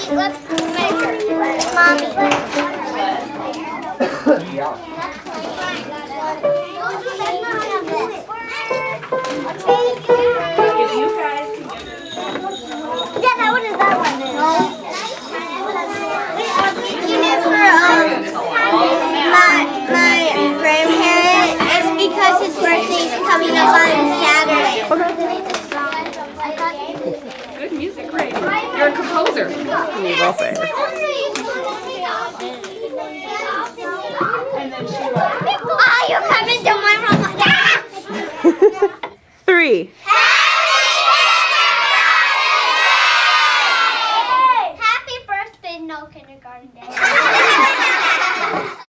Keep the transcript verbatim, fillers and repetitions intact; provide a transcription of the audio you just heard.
let's measure. Mommy. Yeah, that one is that one. You know, for um, my my grandparent, it's because his birthday is coming up on Saturday. Good music, great. You're a composer. You will say. Ah, you're coming to my room. Three.